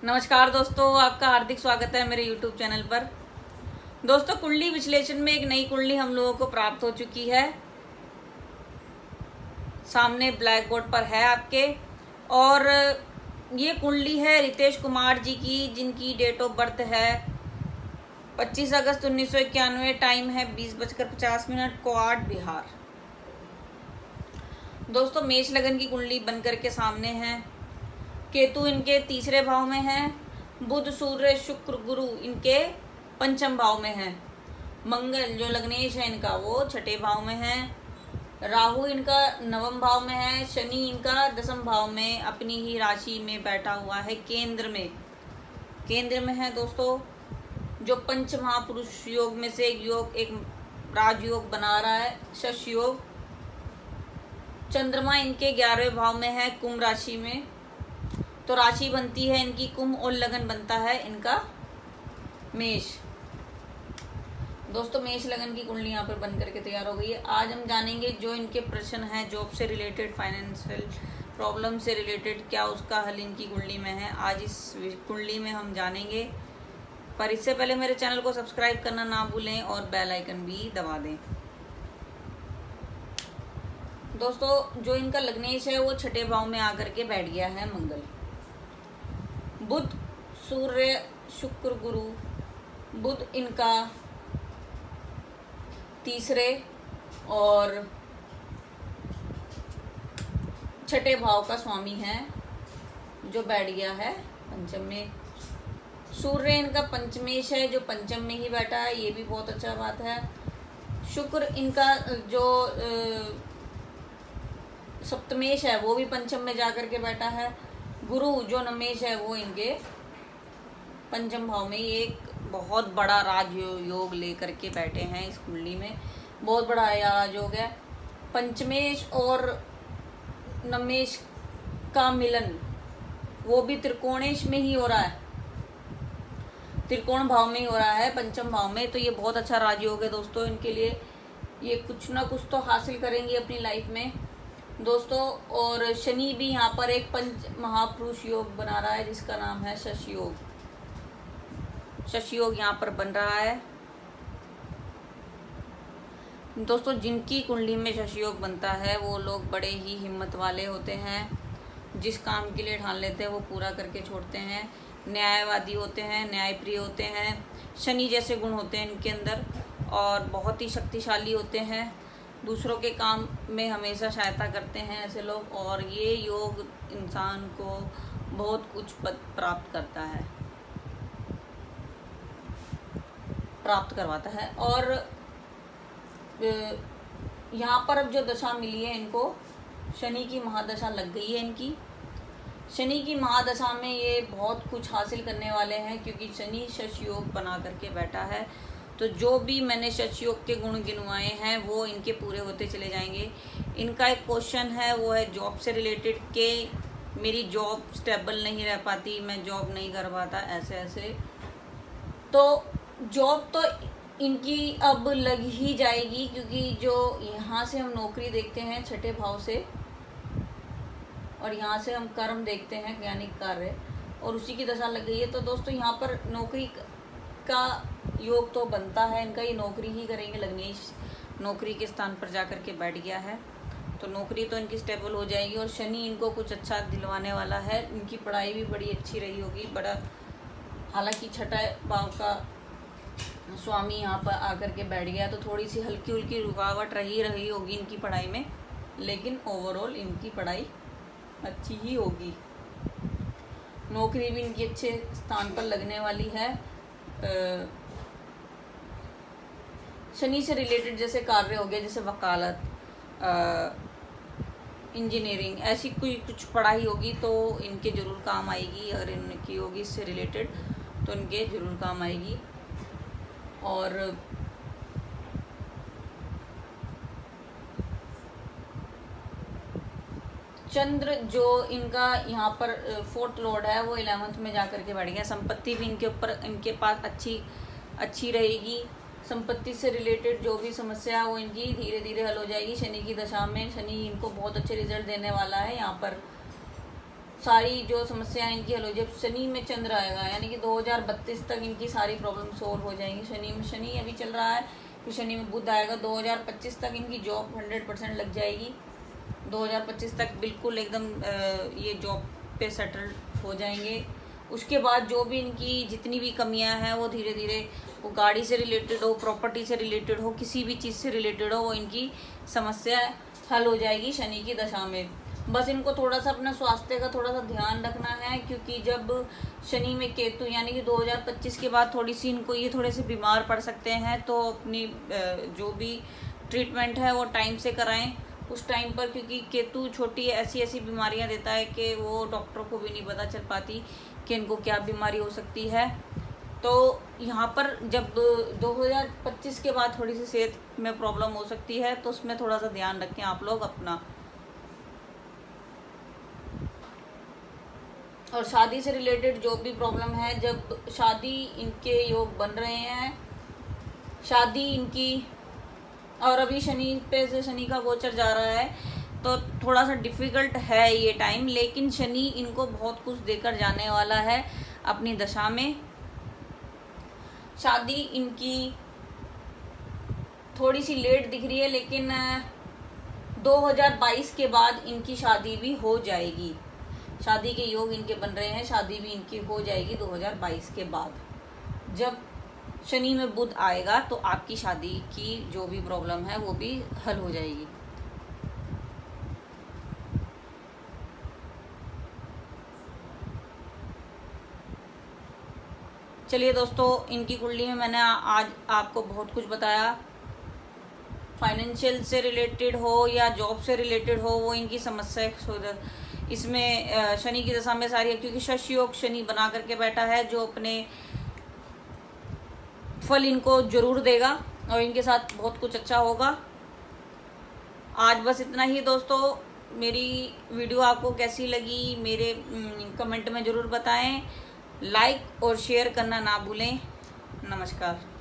नमस्कार दोस्तों, आपका हार्दिक स्वागत है मेरे YouTube चैनल पर। दोस्तों, कुंडली विश्लेषण में एक नई कुंडली हम लोगों को प्राप्त हो चुकी है। सामने ब्लैक बोर्ड पर है आपके, और ये कुंडली है रितेश कुमार जी की, जिनकी डेट ऑफ बर्थ है 25 अगस्त 1991। टाइम है 20:50, क्वाड, बिहार। दोस्तों, मेष लगन की कुंडली बनकर के सामने है। केतु इनके तीसरे भाव में है। बुध, सूर्य, शुक्र, गुरु इनके पंचम भाव में है। मंगल जो लग्नेश है इनका वो छठे भाव में है। राहु इनका नवम भाव में है। शनि इनका दसम भाव में अपनी ही राशि में बैठा हुआ है, केंद्र में है। दोस्तों, जो पंच महापुरुष योग में से एक राजयोग बना रहा है, शश योग। चंद्रमा इनके 11वें भाव में है, कुंभ राशि में। तो राशि बनती है इनकी कुंभ और लगन बनता है इनका मेष। दोस्तों, मेष लगन की कुंडली यहाँ पर बन करके तैयार हो गई है। आज हम जानेंगे जो इनके प्रश्न हैं जॉब से रिलेटेड, फाइनेंशियल प्रॉब्लम से रिलेटेड, क्या उसका हल इनकी कुंडली में है। आज इस कुंडली में हम जानेंगे, पर इससे पहले मेरे चैनल को सब्सक्राइब करना ना भूलें और बेल आइकन भी दबा दें। दोस्तों, जो इनका लग्नेश है वो छठे भाव में आकर के बैठ गया है मंगल। बुध, सूर्य, शुक्र, गुरु। बुध इनका तीसरे और छठे भाव का स्वामी है, जो बैठ गया है पंचम में। सूर्य इनका पंचमेश है, जो पंचम में ही बैठा है, ये भी बहुत अच्छा बात है। शुक्र इनका जो सप्तमेश है वो भी पंचम में जाकर के बैठा है। गुरु जो नमेश है वो इनके पंचम भाव में। ये एक बहुत बड़ा राजयोग लेकर के बैठे हैं इस कुंडली में, बहुत बड़ा राजयोग है। पंचमेश और नमेश का मिलन वो भी त्रिकोणेश में ही हो रहा है, त्रिकोण भाव में ही हो रहा है, पंचम भाव में। तो ये बहुत अच्छा राजयोग है दोस्तों इनके लिए। ये कुछ ना कुछ तो हासिल करेंगे अपनी लाइफ में दोस्तों। और शनि भी यहाँ पर एक पंच महापुरुष योग बना रहा है, जिसका नाम है शश योग। शश योग यहाँ पर बन रहा है दोस्तों। जिनकी कुंडली में शश योग बनता है वो लोग बड़े ही हिम्मत वाले होते हैं। जिस काम के लिए ठान लेते हैं वो पूरा करके छोड़ते हैं। न्यायवादी होते हैं, न्यायप्रिय होते हैं। शनि जैसे गुण होते हैं इनके अंदर, और बहुत ही शक्तिशाली होते हैं। दूसरों के काम में हमेशा सहायता करते हैं ऐसे लोग, और ये योग इंसान को बहुत कुछ प्राप्त करवाता है। और यहाँ पर अब जो दशा मिली है इनको, शनि की महादशा लग गई है इनकी। शनि की महादशा में ये बहुत कुछ हासिल करने वाले हैं, क्योंकि शनि शश योग बना करके बैठा है। तो जो भी मैंने शश योग के गुण गिनवाए हैं वो इनके पूरे होते चले जाएंगे। इनका एक क्वेश्चन है, वो है जॉब से रिलेटेड के मेरी जॉब स्टेबल नहीं रह पाती, मैं जॉब नहीं कर पाता, ऐसे। तो जॉब तो इनकी अब लग ही जाएगी, क्योंकि जो यहाँ से हम नौकरी देखते हैं छठे भाव से, और यहाँ से हम कर्म देखते हैं यानी कार्य, और उसी की दशा लग गई है। तो दोस्तों, यहाँ पर नौकरी का योग तो बनता है इनका, ये नौकरी ही करेंगे। लग्नेश नौकरी के स्थान पर जाकर के बैठ गया है, तो नौकरी तो इनकी स्टेबल हो जाएगी। और शनि इनको कुछ अच्छा दिलवाने वाला है। इनकी पढ़ाई भी बड़ी अच्छी रही होगी, बड़ा। हालांकि छठा भाव का स्वामी यहाँ पर आकर के बैठ गया, तो थोड़ी सी हल्की हुल्की रुकावट रही होगी इनकी पढ़ाई में, लेकिन ओवरऑल इनकी पढ़ाई अच्छी ही होगी। नौकरी भी इनकी अच्छे स्थान पर लगने वाली है। शनि से रिलेटेड जैसे कार्य हो गया, जैसे वकालत, इंजीनियरिंग, ऐसी कोई कुछ पढ़ाई होगी तो इनके ज़रूर काम आएगी। अगर इनकी होगी इससे रिलेटेड तो इनके ज़रूर काम आएगी। और चंद्र जो इनका यहाँ पर 4th लॉर्ड है वो 11th में जाकर के बैठ गया। संपत्ति भी इनके पास अच्छी रहेगी। संपत्ति से रिलेटेड जो भी समस्या है वो इनकी धीरे धीरे हल हो जाएगी। शनि की दशा में शनि इनको बहुत अच्छे रिजल्ट देने वाला है। यहाँ पर सारी जो समस्याएं इनकी हल हो। जब शनि में चंद्र आएगा यानी कि 2032 तक इनकी सारी प्रॉब्लम सोल्व हो जाएंगी। शनि अभी चल रहा है, फिर शनि में बुध आएगा, 2025 तक इनकी जॉब 100% लग जाएगी। 2025 तक बिल्कुल एकदम ये जॉब पे सेटल हो जाएंगे। उसके बाद जो भी इनकी जितनी भी कमियां हैं वो धीरे धीरे, वो गाड़ी से रिलेटेड हो, प्रॉपर्टी से रिलेटेड हो, किसी भी चीज़ से रिलेटेड हो, वो इनकी समस्या हल हो जाएगी शनि की दशा में। बस इनको थोड़ा सा अपना स्वास्थ्य का थोड़ा सा ध्यान रखना है, क्योंकि जब शनि में केतु यानी कि 2025 के बाद थोड़ी सी इनको ये थोड़े से बीमार पड़ सकते हैं। तो अपनी जो भी ट्रीटमेंट है वो टाइम से कराएं उस टाइम पर, क्योंकि केतु छोटी ऐसी बीमारियां देता है कि वो डॉक्टरों को भी नहीं पता चल पाती कि इनको क्या बीमारी हो सकती है। तो यहाँ पर जब 2025 के बाद थोड़ी सी सेहत में प्रॉब्लम हो सकती है, तो उसमें थोड़ा सा ध्यान रखें आप लोग अपना। और शादी से रिलेटेड जो भी प्रॉब्लम है, जब शादी इनके योग बन रहे हैं, शादी इनकी, और अभी शनि पे से शनि का गोचर जा रहा है, तो थोड़ा सा डिफ़िकल्ट है ये टाइम, लेकिन शनि इनको बहुत कुछ देकर जाने वाला है अपनी दशा में। शादी इनकी थोड़ी सी लेट दिख रही है, लेकिन 2022 के बाद इनकी शादी भी हो जाएगी। शादी के योग इनके बन रहे हैं, शादी भी इनकी हो जाएगी 2022 के बाद। जब शनि में बुध आएगा तो आपकी शादी की जो भी प्रॉब्लम है वो भी हल हो जाएगी। चलिए दोस्तों, इनकी कुंडली में मैंने आज आपको बहुत कुछ बताया। फाइनेंशियल से रिलेटेड हो या जॉब से रिलेटेड हो, वो इनकी समस्या इसमें शनि की दशा में सारी है, क्योंकि शशि योग शनि बना करके बैठा है, जो अपने फल इनको जरूर देगा और इनके साथ बहुत कुछ अच्छा होगा। आज बस इतना ही दोस्तों। मेरी वीडियो आपको कैसी लगी मेरे कमेंट में ज़रूर बताएं। लाइक और शेयर करना ना भूलें। नमस्कार।